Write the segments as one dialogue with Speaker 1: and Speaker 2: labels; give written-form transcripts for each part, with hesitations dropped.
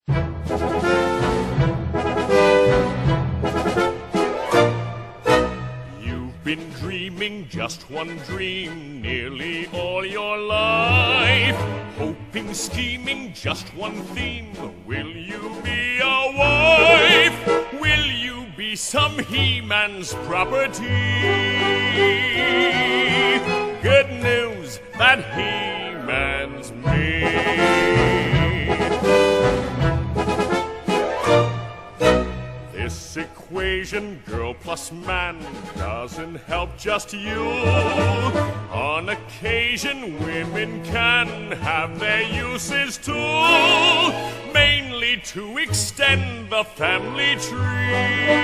Speaker 1: You've been dreaming just one dream nearly all your life. Hoping, scheming, just one theme. Will you be a wife? Will you be some he-man's property? Good news, that he-man's me. This equation, girl plus man, doesn't help just you. On occasion, women can have their uses too, mainly to extend the family tree.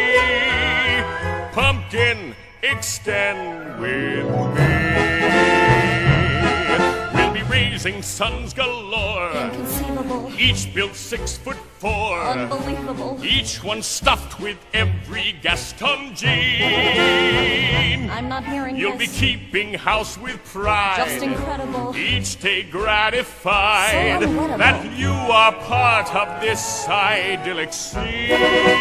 Speaker 1: Pumpkin, extend with me. We'll be raising sons galore.
Speaker 2: Inconceivable.
Speaker 1: Each built 6'4".
Speaker 2: Unbelievable.
Speaker 1: Each one stuffed with every Gaston gene.
Speaker 2: I'm not hearing
Speaker 1: You'll
Speaker 2: this.
Speaker 1: be keeping house with pride.
Speaker 2: Just incredible.
Speaker 1: Each day gratified
Speaker 2: So unwinnable.
Speaker 1: that you are part of this idyllic scene.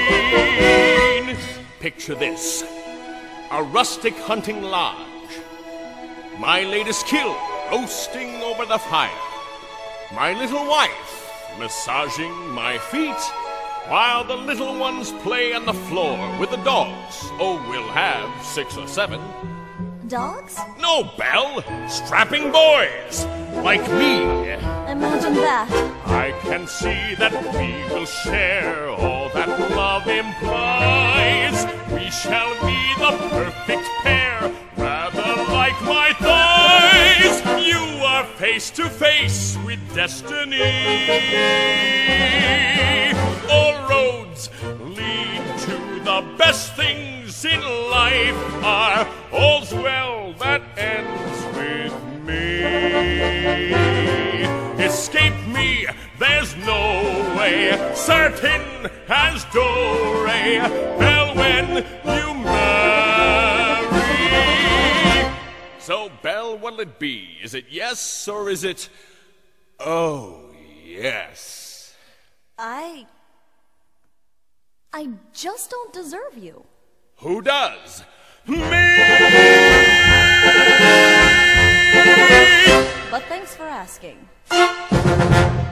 Speaker 1: Picture this. A rustic hunting lodge. My latest kill roasting over the fire. My little wife massaging my feet, while the little ones play on the floor with the dogs. Oh, we'll have 6 or 7.
Speaker 2: Dogs?
Speaker 1: No, Belle, strapping boys like me.
Speaker 2: Imagine that.
Speaker 1: I can see that we will share all that love implies. We shall be the perfect pair, rather like my thighs. You are face to face with destiny. All roads lead to the best things in life. Are all's well that ends with me. Escape me, there's no way. Certain as do-re, Belle, when you marry. So, Belle, what'll it be? Is it yes or is it oh, yes?
Speaker 2: I just don't deserve you.
Speaker 1: Who does? Me!
Speaker 2: But thanks for asking.